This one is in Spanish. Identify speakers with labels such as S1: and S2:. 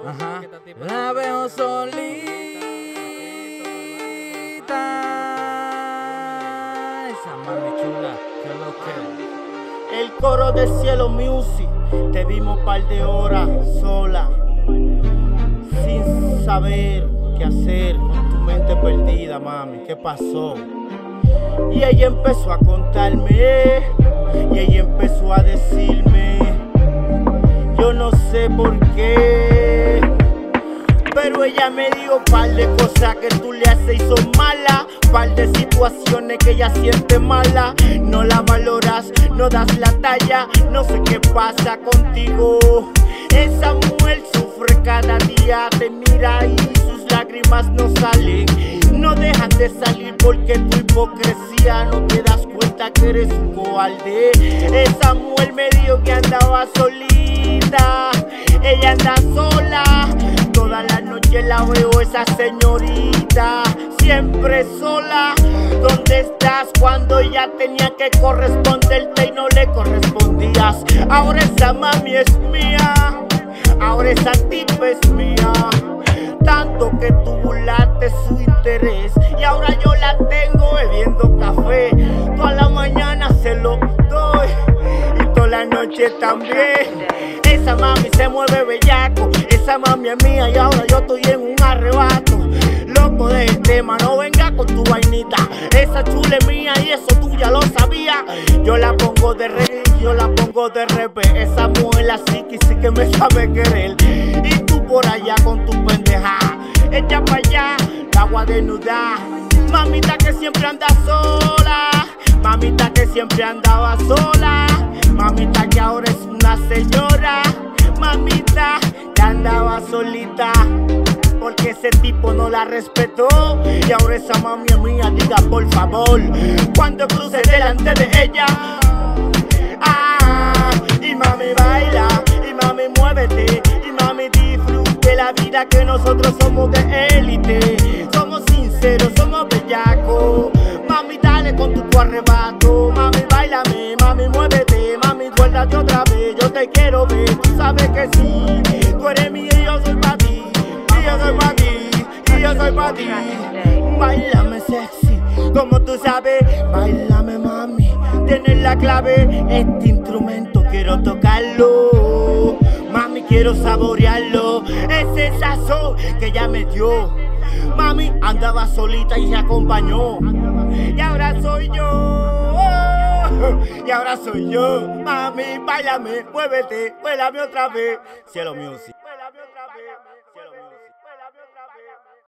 S1: Ajá. La veo solita. Esa mami chula, que lo que.
S2: El coro de Cielo Music, te vimos par de horas sola, sin saber qué hacer, con tu mente perdida, mami, ¿qué pasó? Y ella empezó a contarme, y ella empezó a decirme, yo no sé por qué, pero ella me dijo par de cosas que tú le haces y son malas, par de situaciones que ella siente mala, no la valoras, no das la talla, no sé qué pasa contigo. Esa mujer sufre cada día, te mira y sus lágrimas no salen, no dejan de salir porque tu hipocresía no te das cuenta que eres un cobarde. Esa mujer me dijo que andaba solita, ella anda sola, toda la noche la veo esa señorita, siempre sola. ¿Dónde estás cuando ella tenía que corresponderte y no le correspondías? Ahora esa mami es mía, ahora esa tipa es mía, tanto que tú burlaste su interés y ahora yo la tengo bebiendo café, toda la mañana se lo doy y toda la noche también. Esa mami se mueve bellaco, esa mami es mía y ahora yo estoy en un arrebato. Loco del tema, no venga con tu vainita, esa chula es mía y eso tú ya lo sabías. Yo la pongo de rey, yo la pongo de revés, esa mujer así que sí que me sabe querer. Y tú por allá con tu pendeja, ella pa' allá, la agua desnuda. Mamita que siempre anda sola, mamita que siempre andaba sola, mamita que ahora es una señora, mamita que andaba solita, porque ese tipo no la respetó y ahora esa mami es mía, diga por favor, cuando cruce delante de ella. Y mami baila, y mami muévete, y mami disfrute la vida que nosotros somos de élite, somos sinceros, somos bellacos. Mami dale con tu arrebato, mami bailame, mami muévete, mami suéltate otra vez, yo te quiero ver, tú sabes que sí, tú eres mía y yo soy pa' ti, y yo soy pa' ti, y yo soy pa' ti. Bailame sexy, como tú sabes, bailame mami, tienes la clave, este instrumento quiero tocarlo, mami quiero saborearlo, ese sazón que ella me dio. Mami andaba solita y se acompañó, y ahora soy yo, y ahora soy yo. Mami, bailame, muévete, bailame otra vez. Cielo Music.